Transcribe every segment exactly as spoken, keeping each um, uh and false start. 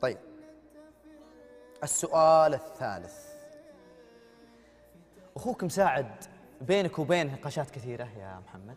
طيب، السؤال الثالث. أخوك مساعد بينك وبينه نقاشات كثيرة يا محمد؟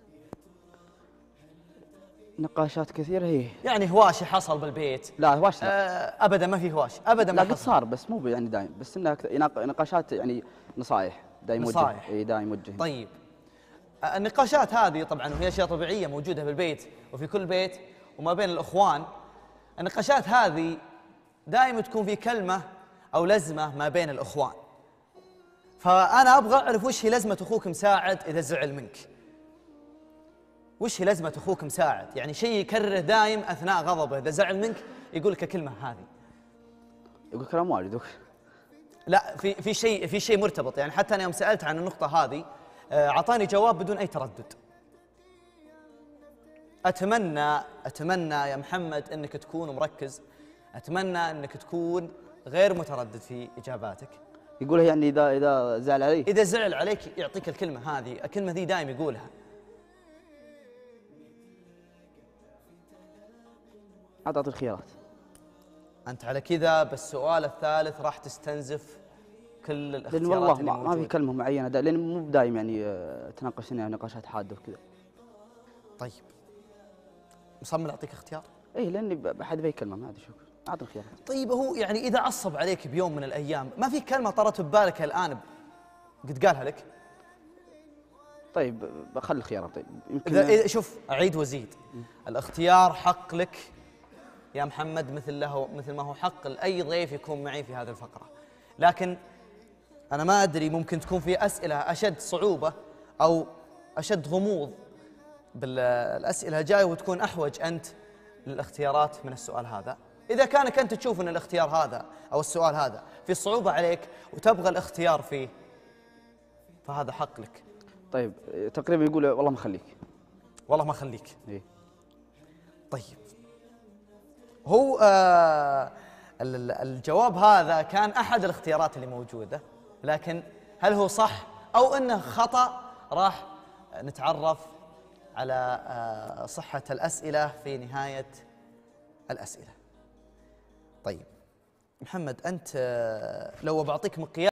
نقاشات كثيرة هي يعني هواشي حصل بالبيت؟ لا هواش لا. آه أبدا ما في هواشي أبدا ما لا قد حصل. صار بس مو يعني دايم، بس انها يناق- نقاشات يعني نصائح دايم وجه. نصائح. اي دايم وجه. طيب، آه، النقاشات هذه طبعا وهي أشياء طبيعية موجودة بالبيت وفي كل بيت وما بين الإخوان. النقاشات هذه دائما تكون في كلمة أو لزمة ما بين الإخوان. فأنا أبغى أعرف وش هي لزمة أخوك مساعد إذا زعل منك. وش هي لزمة أخوك مساعد؟ يعني شيء يكرره دائم أثناء غضبه، إذا زعل منك يقول لك الكلمة هذه. يقول كلام واجد. لا، في في شيء في شيء مرتبط. يعني حتى أنا يوم سألت عن النقطة هذه أعطاني جواب بدون أي تردد. أتمنى أتمنى يا محمد أنك تكون مركز، أتمنى أنك تكون غير متردد في إجاباتك. يقولها يعني إذا إذا زعل علي، إذا زعل عليك يعطيك الكلمة هذه، الكلمة ذي دائم يقولها. أعطت الخيارات. أنت على كذا بالسؤال الثالث راح تستنزف كل الاختيارات لأن والله اللي ما, ما في كلمة معينة دا لأن مو بدايم يعني تناقشنا نقاشات حادة وكذا. طيب، مصمم أعطيك اختيار؟ إيه لأني بحد بأي كلمة ما أدري شو. أعطي الخيارات. طيب، هو يعني إذا عصب عليك بيوم من الأيام ما في كلمة طرت ببالك الآن قد قالها لك؟ طيب بخلي الخيارات. طيب يمكن إذا شوف أعيد وأزيد، الاختيار حق لك يا محمد، مثل له مثل ما هو حق لأي ضيف يكون معي في هذه الفقرة. لكن أنا ما أدري، ممكن تكون في أسئلة أشد صعوبة أو أشد غموض بالأسئلة الجاية وتكون أحوج أنت للاختيارات من السؤال هذا. إذا كانك أنت تشوف أن الاختيار هذا أو السؤال هذا في صعوبة عليك وتبغى الاختيار فيه فهذا حق لك. طيب تقريبا يقول والله ما خليك. والله ما خليك. إيه. طيب، هو آه الجواب هذا كان أحد الاختيارات اللي موجودة، لكن هل هو صح أو أنه خطأ راح نتعرف على آه صحة الأسئلة في نهاية الأسئلة. طيب محمد، أنت آه لو بعطيك مقياس